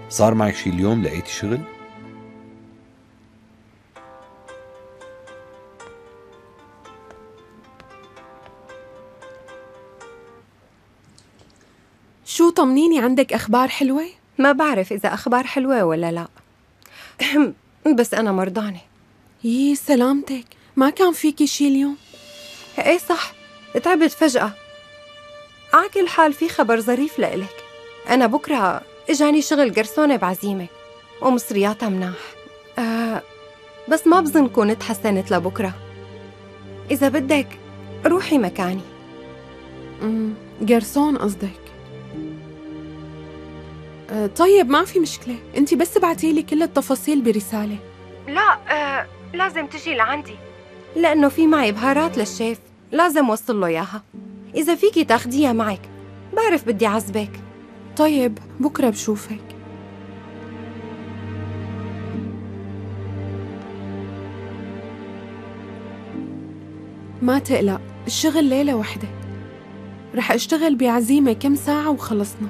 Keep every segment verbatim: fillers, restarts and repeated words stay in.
صار معك شي اليوم؟ لقيتي شغل؟ شو طمنيني، عندك أخبار حلوة؟ ما بعرف إذا أخبار حلوة ولا لا. بس أنا مرضانة. يي سلامتك، ما كان فيكي شي اليوم؟ إيه صح، تعبت فجأة. على كل حال في خبر ظريف لإلك. أنا بكرة إجاني شغل قرصونة بعزيمة ومصرياتها مناح. آه بس ما بظن كون تحسنت لبكرة. إذا بدك روحي مكاني. امم قرصون قصدك؟ أه طيب ما في مشكلة، انتي بس بعتيلي كل التفاصيل برسالة. لا آه لازم تجي لعندي، لأنه في معي بهارات للشيف لازم وصل له إياها. إذا فيكي تاخديها معك، بعرف بدي عزبك. طيب بكرة بشوفك. ما تقلق، الشغل ليلة وحدة، رح اشتغل بعزيمة كم ساعة وخلصنا.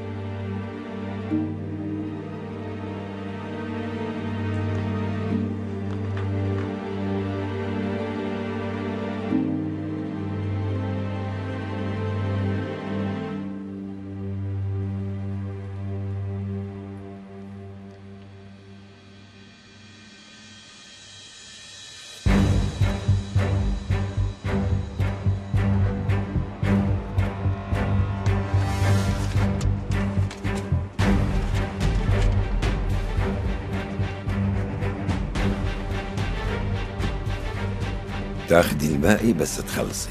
تاخدي الباقي بس تخلصي.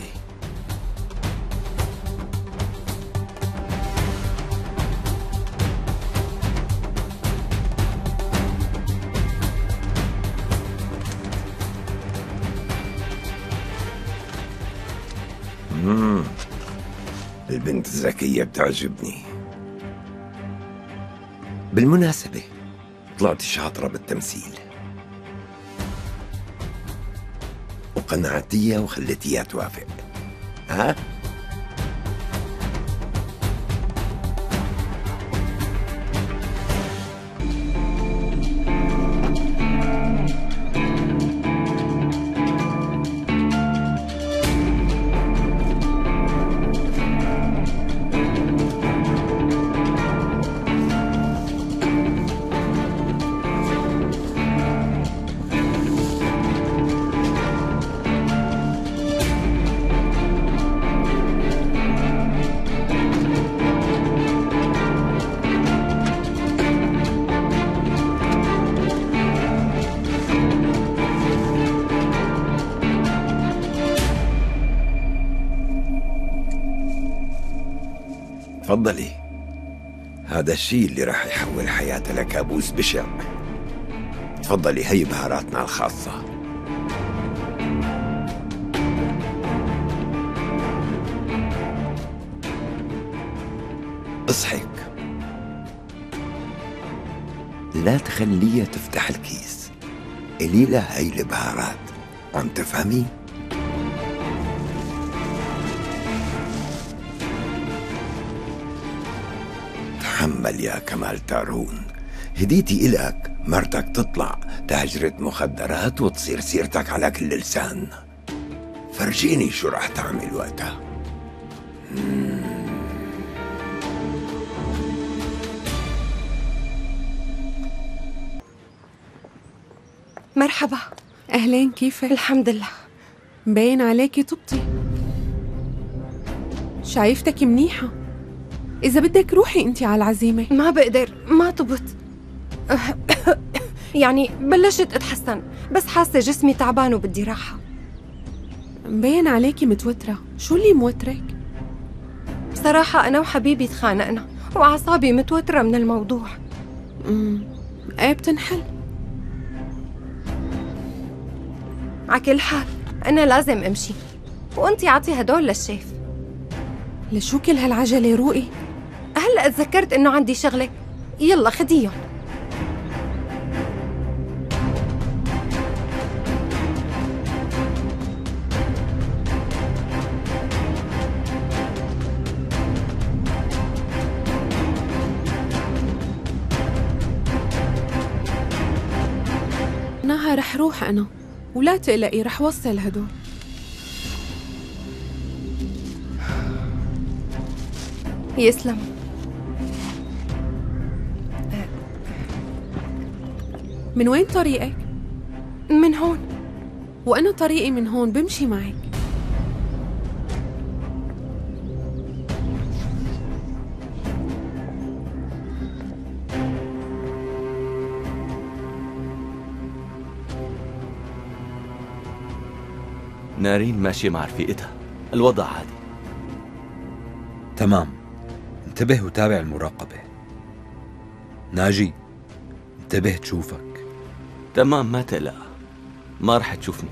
مم. البنت الذكية بتعجبني. بالمناسبة طلعتي شاطرة بالتمثيل، وقنعتيها وخليتيها توافق. ها؟ تفضلي، هذا الشيء اللي راح يحول حياتها لكابوس بشع. تفضلي، هي بهاراتنا الخاصة. اصحك، لا تخليها تفتح الكيس. قليلة هي البهارات، عم تفهمي؟ تحمل يا كمال تارون، هديتي إلك مرتك تطلع تاجرة مخدرات وتصير سيرتك على كل لسان. فرجيني شو راح تعمل وقتها. مرحبا. أهلين، كيفك؟ الحمد لله. مبين عليكي طبتي، شايفتك منيحة. إذا بدك روحي أنتي على العزيمة. ما بقدر، ما طبت. يعني بلشت أتحسن، بس حاسة جسمي تعبان وبدي راحة. مبين عليكي متوترة، شو اللي موترك؟ بصراحة أنا وحبيبي تخانقنا وأعصابي متوترة من الموضوع. امم ايه بتنحل. على كل حال أنا لازم أمشي، وأنتي عطي هدول للشيف. لشو كل هالعجلة روقي؟ هلأ تذكرت إنه عندي شغلة، يلا خديهم. ناها رح روح أنا، ولا تقلقي رح وصل هدول. يسلم. من وين طريقك؟ من هون. وأنا طريقي من هون، بمشي معك. نارين ماشية مع رفيقتها، الوضع عادي. تمام، انتبه وتابع المراقبة. ناجي، انتبه تشوفك. تمام، ما تقلق، ما رح تشوفني.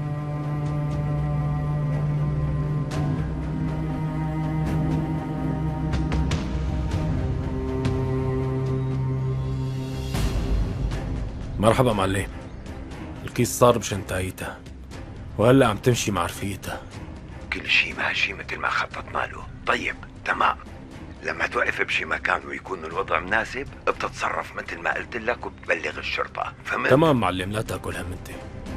مرحبا معلم. الكيس صار بشنطايتها وهلا عم تمشي مع رفيقتها. كل شي ماشي مثل ما خططنا له. طيب تمام، لما توقف بشي مكان ويكون الوضع مناسب بتتصرف مثل ما قلت لك وبتبلغ الشرطة، فهمت؟ تمام معلم، لا تاكل هم انت.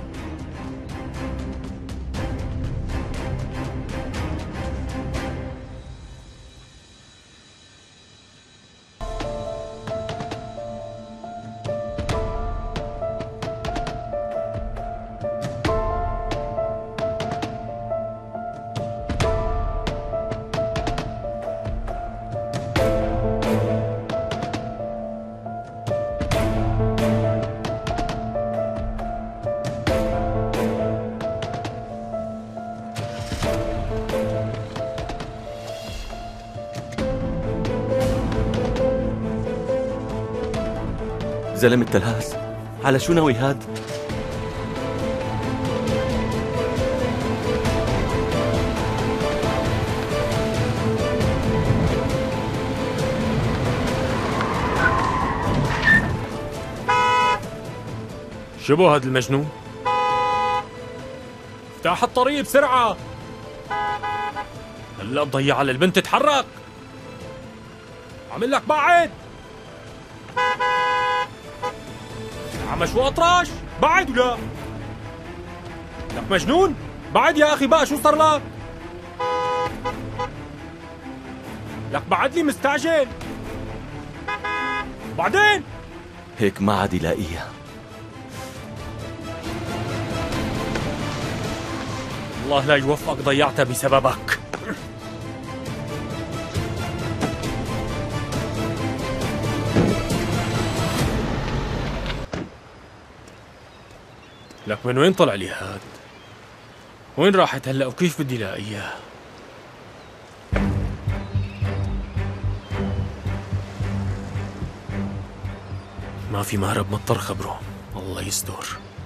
زلمة تلهاس، على شو ناوي هاد؟ شبو هاد المجنون؟ افتح الطريق بسرعة، هلا تضيع على البنت. تتحرك، عامل لك بعد. عم شو اطرش؟ بعد ولا؟ لك مجنون؟ بعد يا اخي بقى، شو صار لك؟ لك بعد لي مستعجل. بعدين هيك ما عاد يلاقيها. الله لا يوفقك، ضيعتها بسببك. لك من وين طلع لي هاد؟ وين راحت هلا وكيف بدي لاقيها؟ ما في مهرب، مضطر خبره. الله يستر.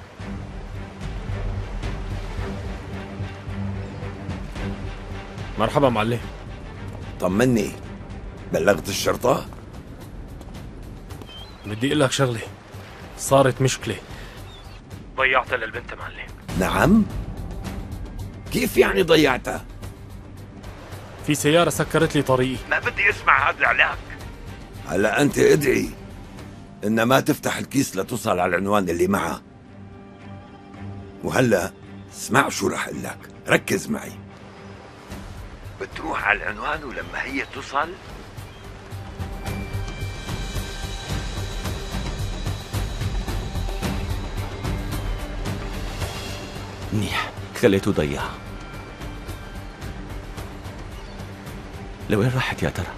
مرحبا معلم. طمني، بلغت الشرطة؟ بدي اقول لك شغله، صارت مشكله، ضيعتها للبنت معلم. نعم؟ كيف يعني ضيعتها؟ في سيارة سكرت لي طريقي. ما بدي اسمع هذا العلاق. هلا انت ادعي ان ما تفتح الكيس لتوصل على العنوان اللي معها. وهلا اسمع شو رح اقول لك، ركز معي. بتروح على العنوان ولما هي توصل منيح، خليته ضيعها. لوين راحت يا ترى؟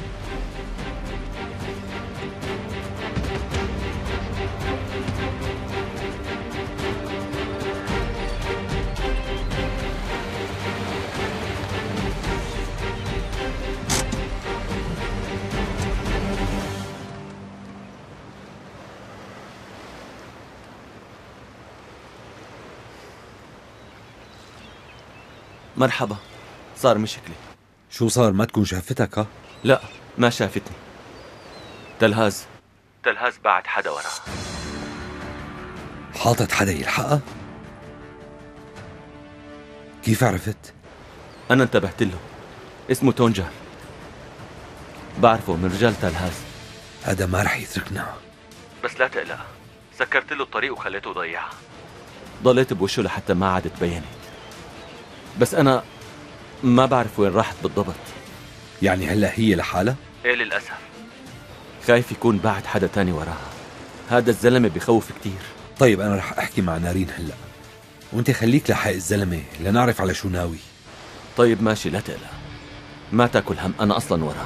مرحبا، صار مشكلة. شو صار؟ ما تكون شافتك؟ ها؟ لا، ما شافتني. تلهاز تلهاز بعد حدا وراها. حاطت حدا يلحقها؟ كيف عرفت؟ أنا انتبهت له، اسمه تونجار، بعرفه من رجال تلهاز. هذا ما رح يتركنا. بس لا تقلق، سكرت له الطريق وخليته يضيعها. ضليت بوشه لحتى ما عادت بينت، بس أنا ما بعرف وين راحت بالضبط. يعني هلا هي لحالها؟ إيه للأسف. خايف يكون بعد حدا تاني وراها. هذا الزلمة بيخوف كتير. طيب أنا رح أحكي مع نارين هلا، وأنت خليك لحق الزلمة لنعرف على شو ناوي. طيب ماشي، لا تقلق، ما تاكل هم، أنا أصلا وراه.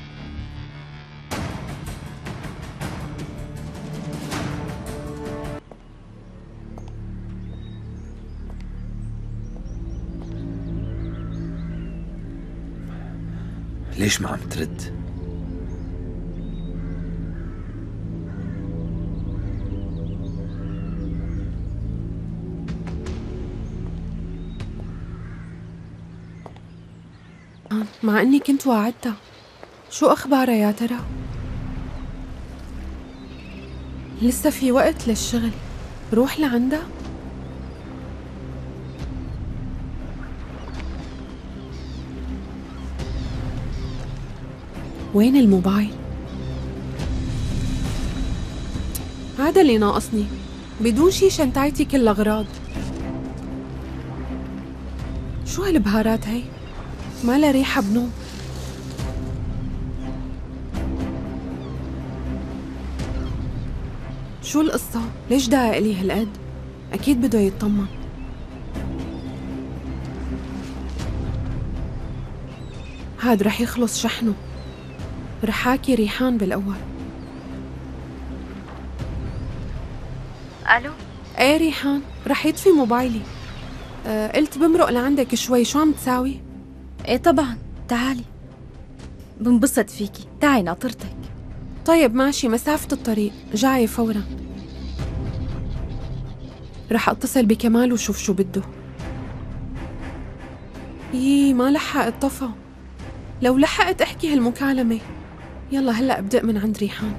ليش ما عم ترد؟ مع اني كنت واعدتها. شو اخبارها يا ترى؟ لسه في وقت للشغل، روح لعندها. وين الموبايل؟ هذا اللي ناقصني، بدون شي شنطايتي كل الاغراض. شو هالبهارات هي؟ ما لها ريحة بنوم. شو القصة؟ ليش داق لي هالقد؟ أكيد بده يطمن. هاد رح يخلص شحنه، رح حاكي ريحان بالأول. ألو؟ ايه ريحان، رح يطفي موبايلي. أه قلت بمرق لعندك شوي، شو عم تساوي؟ ايه طبعا، تعالي بنبسط فيكي، تعي ناطرتك. طيب ماشي، مسافة الطريق، جاي فورا. رح اتصل بكمال وشوف شو بده. يي ما لحقت طفى. لو لحقت احكي هالمكالمة. يلا هلأ ابدأ من عند ريحان.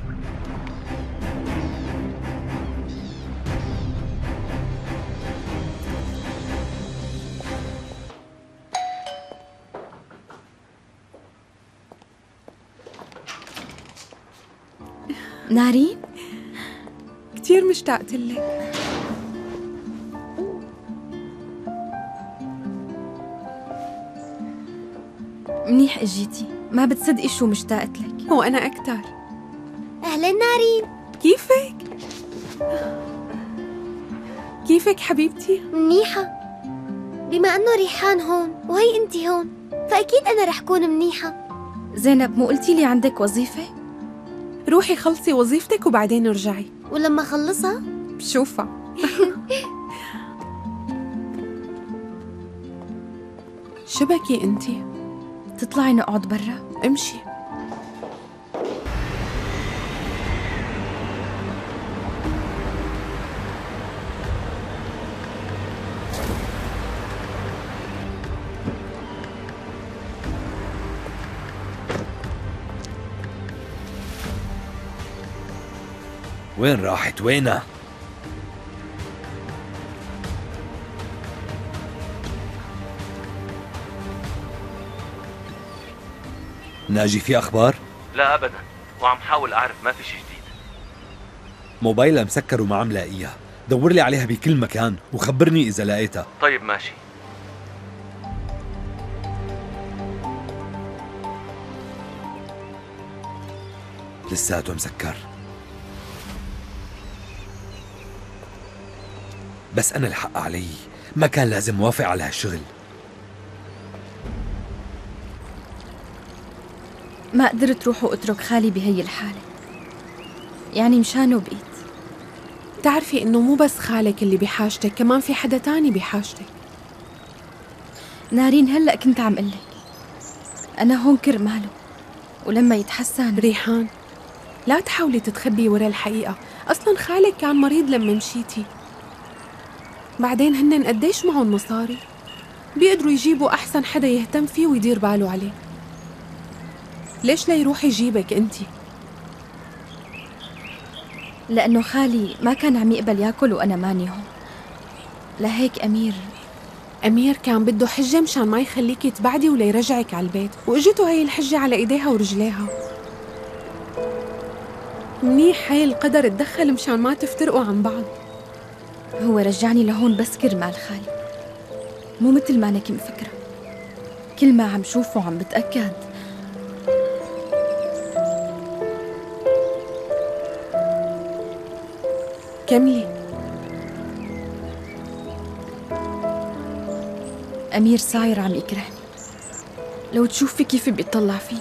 نارين؟ كتير مشتاقت لك. منيح اجيتي، ما بتصدقي شو مشتاقت لك. هو أنا أكتر. أهلا نارين، كيفك؟ كيفك حبيبتي؟ منيحة. بما أنه ريحان هون وهي أنت هون، فأكيد أنا رح كون منيحة. زينب، مو قلتي لي عندك وظيفة؟ روحي خلصي وظيفتك وبعدين ارجعي. ولما خلصها بشوفها. شبكي انتي؟ تطلعي نقعد برا؟ امشي. وين راحت؟ وينها؟ ناجي، في أخبار؟ لا أبدا، وعم حاول أعرف، ما في شي جديد. موبايلها مسكر وما عم لاقيها، دور لي عليها بكل مكان وخبرني إذا لقيتها. طيب ماشي. لساته مسكر. بس أنا الحق علي، ما كان لازم وافق على هالشغل. ما قدرت روح واترك خالي بهي الحالة، يعني مشانه بقيت. تعرفي إنه مو بس خالك اللي بحاجتك، كمان في حدا تاني بحاجتك. نارين، هلأ كنت عم قلك أنا هون كرماله، ولما يتحسن. ريحان، لا تحاولي تتخبي ورا الحقيقة، أصلاً خالك كان مريض لما مشيتي. بعدين هنن قديش معهم مصاري، بيقدروا يجيبوا أحسن حدا يهتم فيه ويدير باله عليه. ليش لا يروح يجيبك أنتي؟ لأنه خالي ما كان عم يقبل ياكل وأنا ماني هون، لهيك أمير أمير كان بده حجة مشان ما يخليكي تبعدي ولا يرجعك على البيت، وإجته هي الحجة على إيديها ورجليها. منيح هاي القدر اتدخل مشان ما تفترقوا عن بعض. هو رجعني لهون بس كرمال خالي، مو مثل ما أنك مفكرة. كل ما عم شوفه عم بتأكد كملي. أمير صاير عم يكرهني، لو تشوفي كيف بيطلع فيني.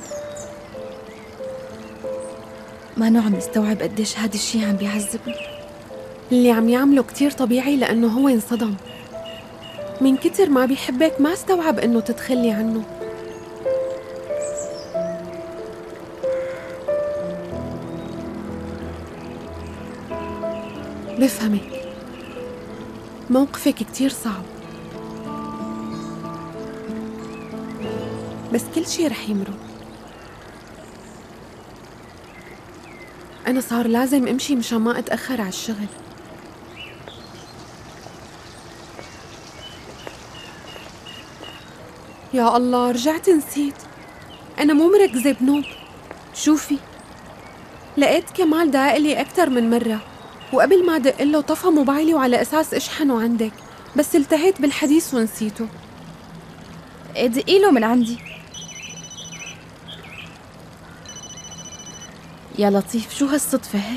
ما نوع عم يستوعب قديش هاد الشي عم بيعذبني. اللي عم يعمله كتير طبيعي لأنه هو انصدم من كتر ما بيحبك، ما استوعب إنه تتخلي عنه. بفهمك، موقفك كتير صعب، بس كل شي رح يمرق. أنا صار لازم أمشي مشان ما أتأخر على الشغل. يا الله، رجعت نسيت، أنا مو مركزة بنوب. شوفي، لقيت كمال داقلي أكتر من مرة، وقبل ما دق له طفى موبايلي وعلى أساس اشحنه عندك، بس التهيت بالحديث ونسيته. ادقي له من عندي. يا لطيف، شو هالصدفة هي؟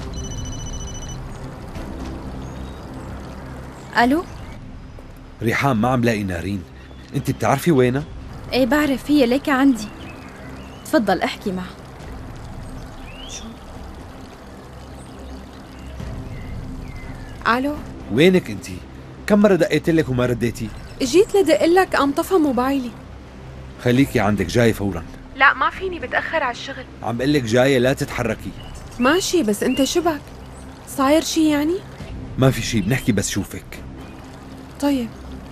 ألو؟ ريحان، ما عم لاقي نارين، انت بتعرفي وينها؟ ايه بعرف، هي ليك عندي. تفضل احكي معها. شو؟ ألو؟ وينك انت؟ كم مرة دقيت لك وما رديتي؟ جيت لدق لك قام طفى موبايلي. خليكي عندك، جاي فورا. لا ما فيني، بتأخر على الشغل. عم بقول لك جاية، لا تتحركي. ماشي، بس انت شبك؟ صاير شي يعني؟ ما في شي، بنحكي بس شوفك. طيب.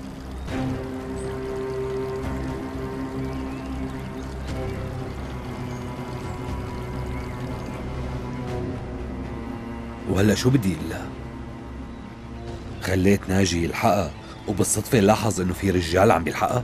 وهلا شو بدي اقول لها؟ خليت ناجي يلحقها وبالصدفة لاحظ انه في رجال عم بيلحقها؟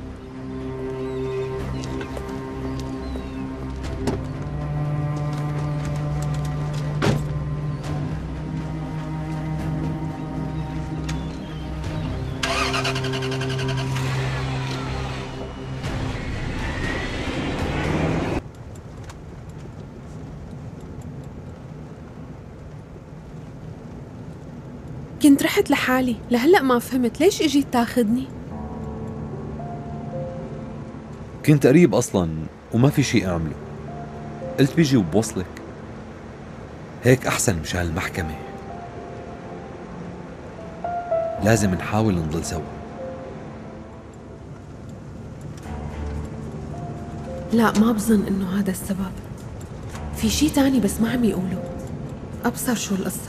كنت رحت لحالي، لهلأ ما فهمت ليش اجيت تاخدني؟ كنت قريب اصلا وما في شي اعمله، قلت بيجي وبوصلك، هيك احسن مشان المحكمة. لازم نحاول نضل سوا. لا، ما بظن انه هذا السبب، في شي تاني بس ما عم يقولوا. ابصر شو القصة.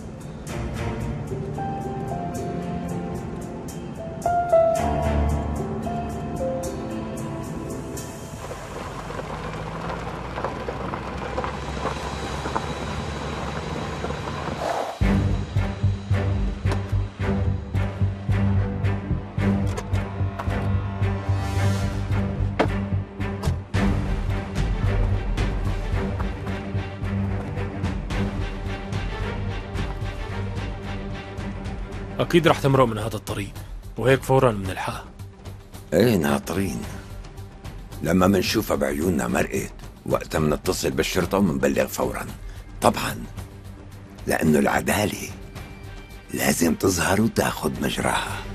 أكيد رح تمرق من هذا الطريق، وهيك فورا منلحقها. ايه ناطرين، لما منشوفها بعيوننا مرقت وقتها منتصل بالشرطة ومنبلغ فورا. طبعا لأنه العدالة لازم تظهر وتاخد مجراها.